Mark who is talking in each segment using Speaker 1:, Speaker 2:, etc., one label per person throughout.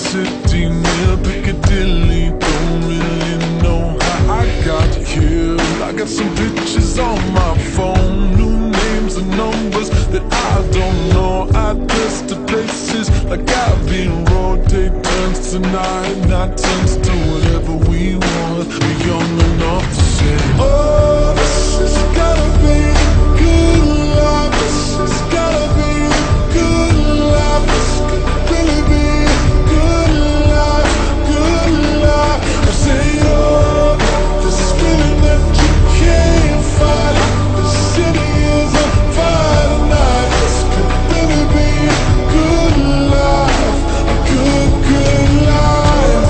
Speaker 1: city near Piccadilly. Don't really know how I got here. I got some pictures on my phone, new names and numbers that I don't know. Address to places like Abbey Road. Day turns to night, night turns to whatever we want. We're young enough to say, oh, this has gotta be the good life. This has gotta be the good life. This could really be the good life, good life. I say, oh, this feeling that you can't fight. The city is on fire tonight. This could really be a good life, a good, good life.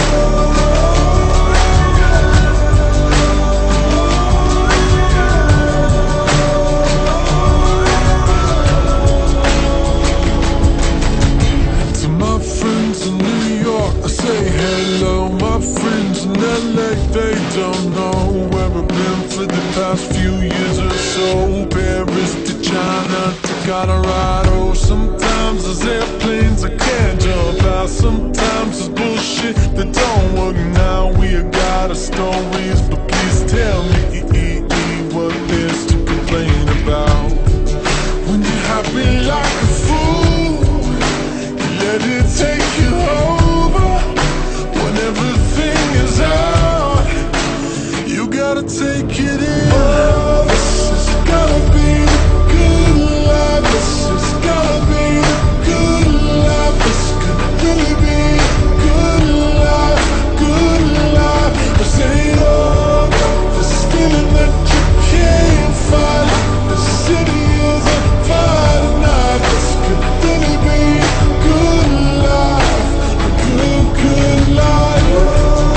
Speaker 1: To my friends in New York, I say hello. My friends in LA, they don't know where I've been for the past few years or so. Paris to China to Colorado. Sometimes there's airplanes I can't jump out. Sometimes there's bullshit that don't work now. We got our stories, but please tell me what there's to complain about. When you're happy like a fool, you let it take you over. When everything is out, you gotta take it in. Oh, this has gotta be the good life. This has gotta be the good life. This could really be the good life, good life. I say, oh, this feeling that you can't fight. The city is on fire tonight. This could really be a good life, a good, good life.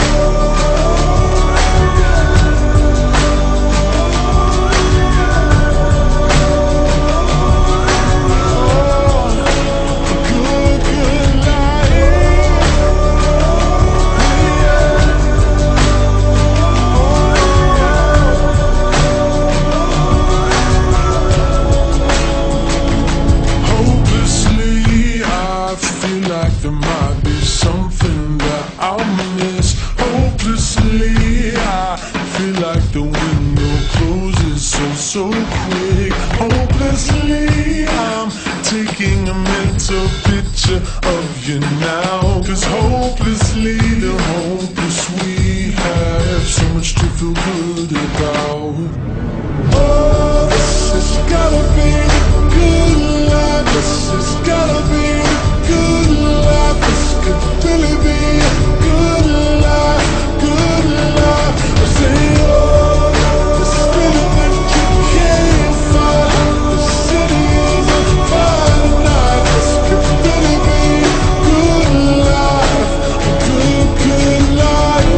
Speaker 1: There might be something that I'll miss. Hopelessly, I feel like the window closes so quick. Hopelessly, I'm taking a mental picture of you now. Cause hopelessly, the hopeless we have so much to feel good about. Oh, this has gotta be the good life. This has gotta be the good life. This could really be a good life, good life. I say, oh, this feeling that you can't fight. The city is on fire tonight. This could really be a good life, a good, good life.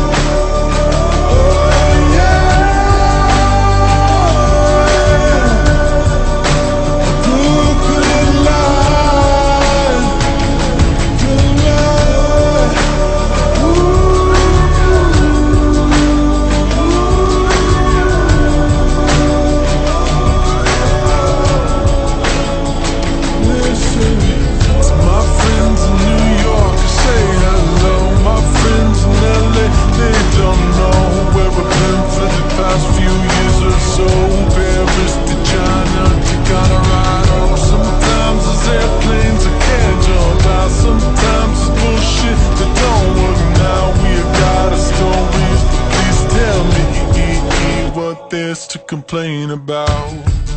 Speaker 1: Oh, yeah. There's to complain about.